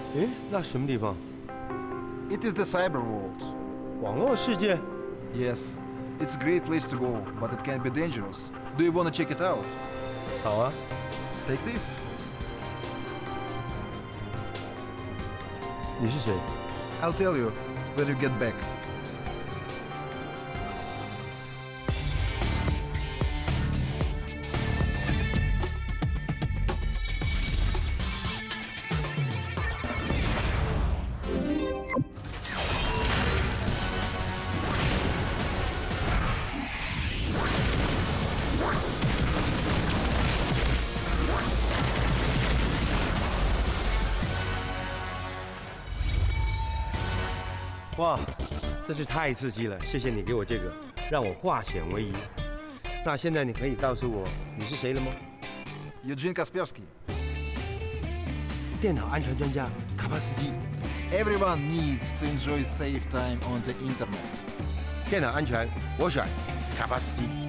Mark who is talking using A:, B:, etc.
A: 诶，那什么地方？
B: It is the cyber world.
A: 网络世界？
B: Yes, it's a great place to go, but it can be dangerous. Do you want to check it out?
A: 好啊。
B: Take this.
A: 你是谁？
B: I'll tell you when you get back.
A: 哇，真是太刺激了！谢谢你给我这个，让我化险为夷。那现在你可以告诉我你是谁了吗？
B: Eugene Kaspersky.
A: 电脑安全专家卡巴斯基。
B: Everyone needs to enjoy safe time on the internet.
A: 电脑安全，我选卡巴斯基。